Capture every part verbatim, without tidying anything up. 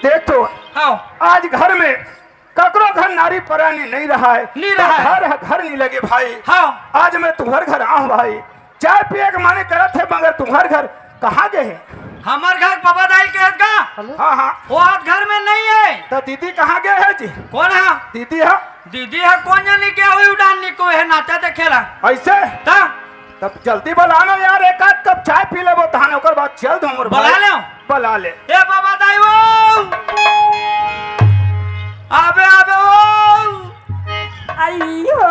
देख तो हाँ आज घर में ककरो घर नारी परानी नहीं रहा है, नहीं रहा है। घर घर नहीं लगे भाई। हाँ आज मैं तुम्हारे घर आऊँ भाई, चाय पिए के माने करत थे, मगर तुम्हारे घर कहाँ गए हैं? हमार घर बाबा दाई के का हाँ हाँ वो आज घर में नहीं है। तो दीदी कहाँ गए है जी? कौन है? दीदी है। दीदी है कौन जानी क्या हुई उड़ान को है नाचा देखेला ऐसे ता तब जल्दी बुलाना यार, एक आध कप चाय पी ले वो तहाने ओकर बाद चल दूं। और बुला ले बुला ले। ए बाबा दाई वो आबे आबे वो आई हो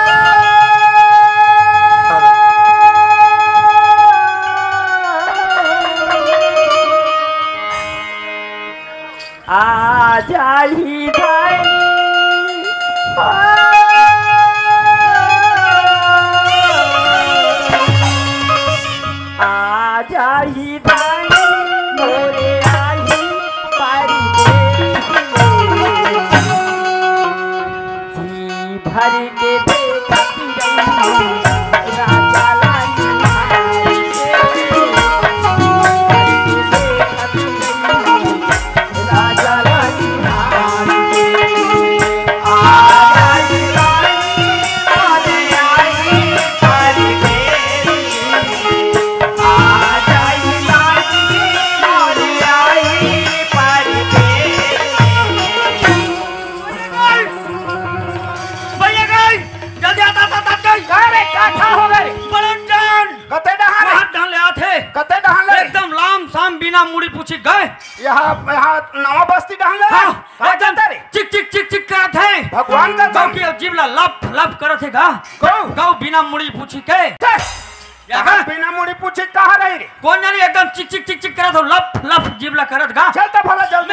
आ जाही भाई आ जाही भाई मोरे आई पारी जी भर के देखती रही राजा लानी राजा लानी एकदम लाम साम बिना मुड़ी पूछी गए यहाँ यहाँ नवा बस्ती डाल हाँ, एकदम चिक चिक चिक चिक करत है भगवान का गाँव की जीवला लप लप करत है गा गाँव गाँव बिना मुड़ी पूछी के यहाँ बिना मुड़ी पूछे कहाँ रही रे? कौन जानी एकदम चिक चिक चिक चिक करत हो लप लप जीवला करत गा चल तो भला जल्दी।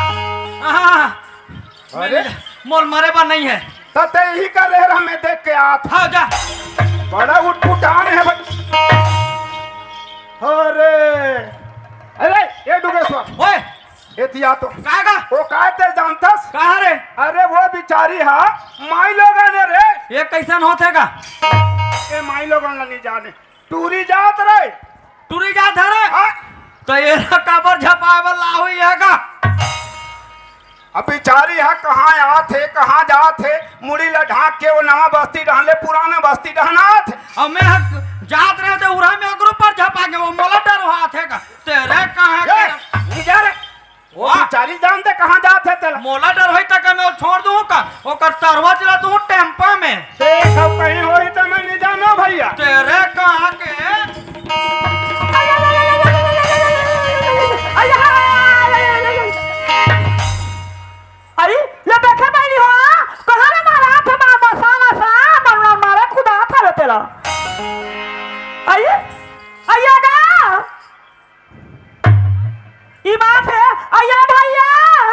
अरे मोल मरे बा नहीं है तो ते यही कर रहे हमें देख के आप हाँ जा बड़ा उठपुटान है भाई। अरे अरे ये डुगेश्वर ओए ये तिया तो कहाँ गा वो काय ते जानतस? कहाँ रे अरे वो बिचारी हा माई लोगन ने रे, ये कैसन होते का ये माई लोगन नहीं जाने टूरी जात रे टूरी जात है रे हाँ? तो ये काबर झपाए वाला हुई है का अब बिचारी है कहाँ आत है कहाँ जात है, मुड़ी ला ढाक के वो नवा बस्ती डाले पुराना बस्ती डहनात है। और मैं जात रहे थे उड़ा में अगरू पर झपा के वो मोला डर हुआ थे का तेरे कहाँ ये, नहीं जा रे वो वाह। बिचारी जानते कहाँ जात है तेला मोला डर होई तक मैं छोड़ दूं का वो कर तरवा चला दूं टेम्पा में देख अब कहीं होई तो मैं नहीं जाना भैया। तेरे कहाँ के अरे ये देखे बैली हो कहाँ रे मारा थे मार बसाना सा मरना मारे खुदा था रे तेरा अरे आइएगा ई बात है आइए भैया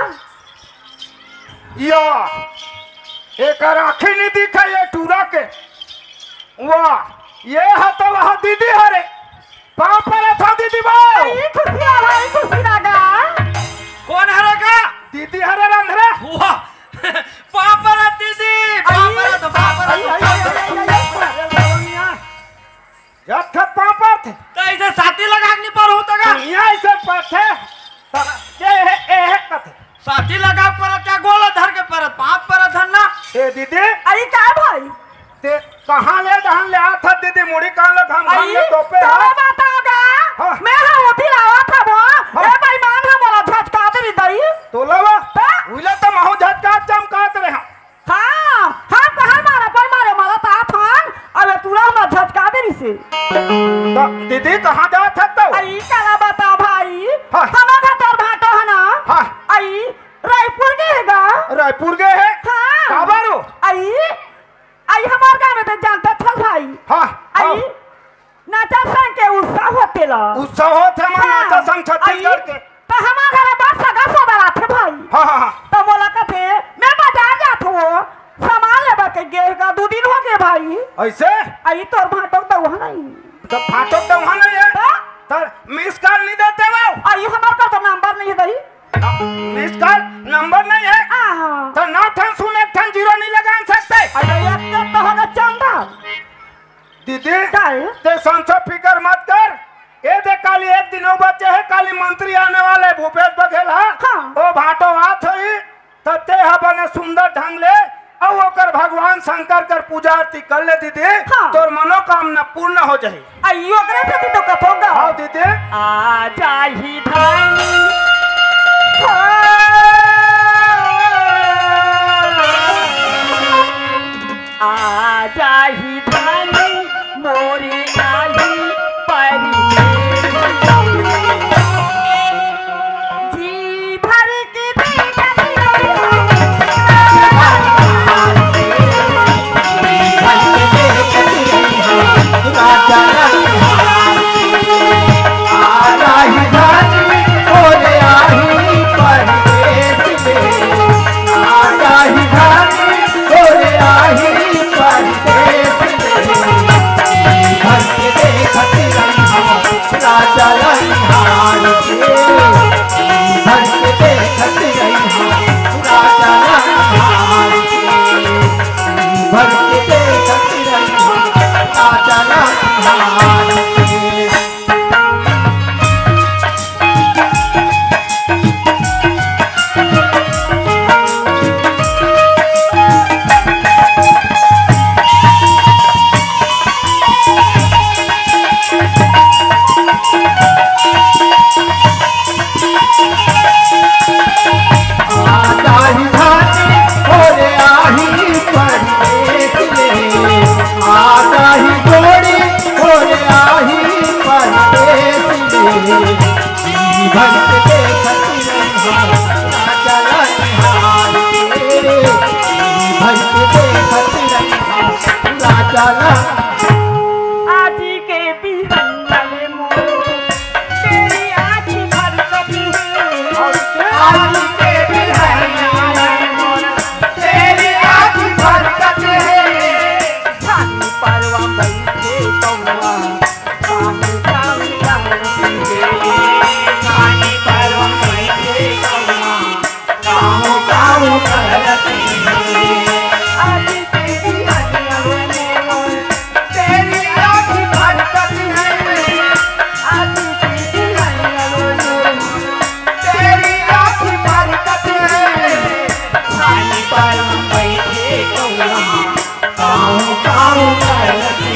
या एक आँखें नहीं दिखा ये टूरा के वाह ये है तो वह दीदी हरे पाँव पर था दीदी बाओ ई खुशी आ भाई खुशी लगा कौन हरेगा दीदी हरे रंधरे वाह पापा रे दीदी पापा रे तो पापा रे जब थे पाँव पर थे तो ऐसे साथी लगा नहीं पर होता का दुनिया ऐसे पर थे ये है ये है कथे साथी लगा पर क्या गोला धर के पर पाप पर था ना ए दीदी अरे क्या भाई ते कहाँ ले जहाँ ले आ था दीदी मुड़ी कहाँ ले घाम घाम ले टोपे तो हाँ बताओगा हाँ। मैं हाँ उठी लावा था वो हाँ। ए भाई मान हमारा झटका दे दई तो लवा ता? उले तो महू झटका चमकात रहे हाँ हाँ हाँ कहाँ मारा पर मारे मारा था थान अबे तुरा हम झटका दे से तो दीदी कहाँ जा था तो आई कला बता भाई हाँ। हमारा तर भाटो है ना हाँ आई रायपुर के हैगा रायपुर गए है हाँ काबारो आई आई हमार गांव में तो जानता था भाई हाँ आई नाचा संग के उत्साह होते ला उत्सव होते हमारे नाचा संग छत्तीसगढ़ के तो हमारे घर बात सगा सोदरा थे भाई हाँ हाँ हाँ तो बोला कहते मैं बाजार जात हूँ सामान लेबा के गए का दो दिन हो गए भाई ऐसे आई तोर भाटो तो वहाँ नहीं तो फाटो तो वहाँ नहीं है तो तो मिस कॉल नहीं देते वो आई हमारे का तो नंबर नहीं दई मिस कॉल नंबर नहीं है आहा तो नौ ठन शून्य ठन जीरो नहीं लगा सकते अरे एक तो होगा चंदा दीदी काय ते संसो फिकर मत कर ये देख काली एक दिन बच्चे है काली मंत्री आने वाले भूपेश बघेल है हाँ। वो भाटो आत हुई तते है बने सुंदर ढंग ले और ओकर भगवान शंकर कर पूजा आरती कर ले दीदी हाँ। तोर मनोकामना पूर्ण हो जाए। अयो करे से तो कपोगा हाँ दीदी आ जाही धानी आ जाही धानी मोरी आही परी जी भर के देखती आजी के बिहंगले मोर तेरी आँखी भर कभी आजी के बिहंगले मोर तेरी आँखी भर कभी छाती परवा बैठे कौवा सामने सामने सामने छाती परवा बैठे कौवा काऊ काऊ करती आजी के बिहंगले मोर तेरी आँखी भर कभी आजी के बिहंगले तेरी आँखी भर कभी छाती परवा बैठे कौवा काऊ काऊ करती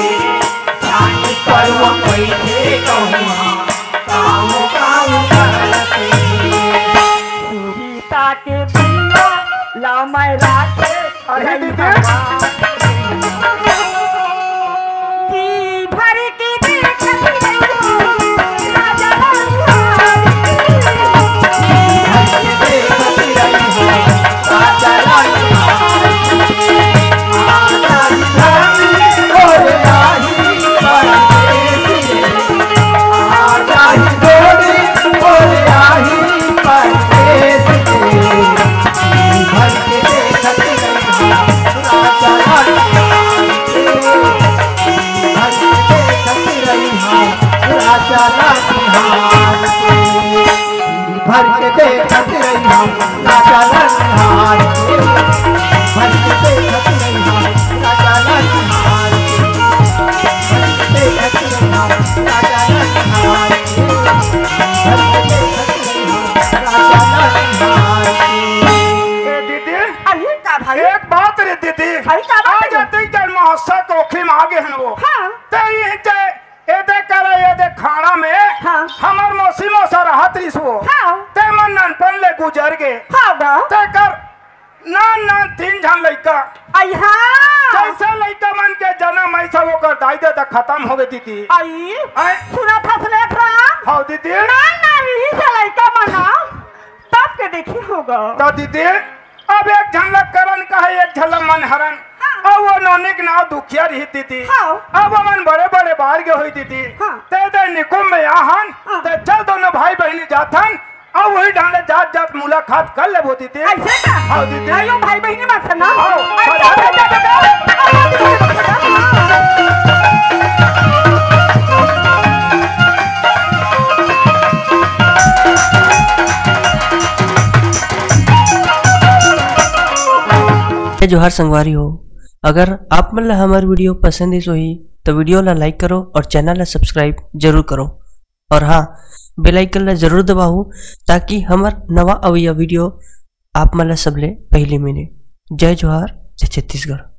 छाती परवा बैठे कौवा काऊ काऊ करती सीता के बिना लामै राखे अरे दीदी जी भर के देखती राजा भर के देखत रही हम राजा लनहार भर के देखत रही हम राजा लनहार भर के देखत रही हम राजा लनहार भर के देखत रही हम राजा लनहार ए दीदी अरे का भाई एक बात रे दीदी भाई का बात आज ते जल महोत्सव को खिम आगे हन वो हाँ। ते ये ते ए दे करे ए दे खाना में हाँ। हमर मौसी मौसा रहत रिस वो हाँ। ते मन ननपन ले गुजर गे हाँ बा ते कर नान नान तीन झन लइका आई हाँ कैसे लइका मन के जन्म ऐसा वो कर दाई दे त खत्म हो गई दीदी आई आय सुना फसले था हां दीदी ना ना रही से लड़का मना तब के देखी होगा तो दीदी अब एक झलक करन का है एक झलक मन हरन हाँ। अब वो नौनिक नाव दुखिया रही दीदी हाँ। अब मन बड़े बड़े बाहर के हुई दीदी हाँ। ते दे निकुम में आहन हाँ। ते चल दोनों भाई बहनी जाथन अब वही ढाले जात जात मुलाकात कर ले वो दीदी ऐसे का हाँ दीदी आयो भाई बहनी मत ना हाँ। अच्छा अच्छा जोहार संगवारी हो। अगर आप मन ला हमार वीडियो पसंद ही सोही तो वीडियो ला लाइक करो और चैनल ला सब्सक्राइब जरूर करो। और हाँ, बेल आइकन ला जरूर दबाओ ताकि हमार नवा अवैया वीडियो आप मला सबले पहले मिले। जय जोहार, जय छत्तीसगढ़।